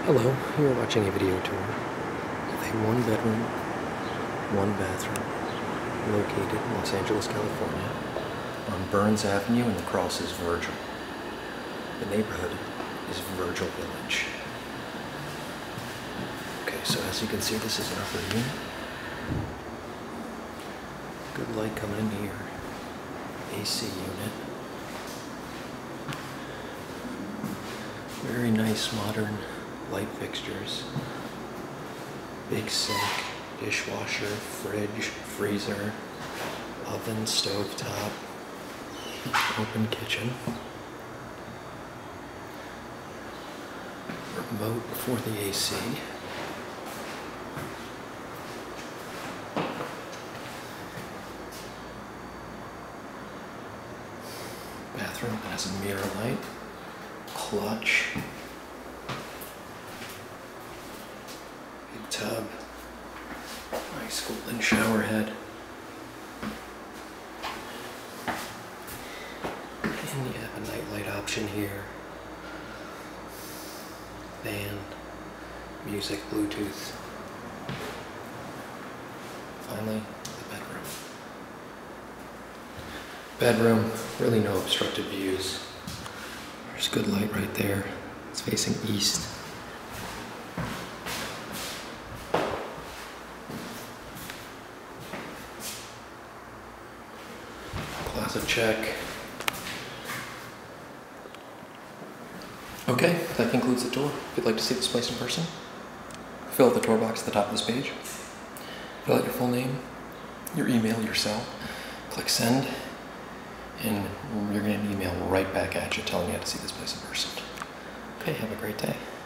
Hello, you're watching a video tour of a one-bedroom, one-bathroom located in Los Angeles, California on Burns Avenue, and across is Virgil. The neighborhood is Virgil Village. Okay, so as you can see, this is an upper unit. Good light coming in here. AC unit. Very nice modern light fixtures. Big sink, dishwasher, fridge, freezer, oven, stove top, open kitchen, remote for the AC. Bathroom has a mirror light, clutch, big tub, nice golden shower head, and you have a nightlight option here, band, music, Bluetooth. Finally, the bedroom. Bedroom, really no obstructed views. There's good light right there. It's facing east. Closet check. Okay, that concludes the tour. If you'd like to see this place in person, fill out the tour box at the top of this page. Fill out your full name, your email, your cell. Click send, and you're going to get an email right back at you telling you how to see this place in person. Okay, have a great day.